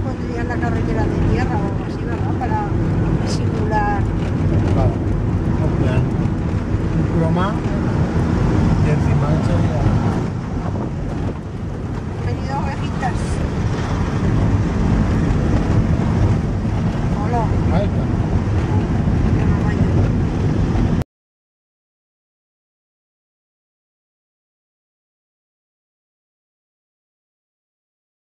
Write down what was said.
pondrían la carretera de tierra o algo así, ¿verdad? Para simular. Claro. Un plan. Un croma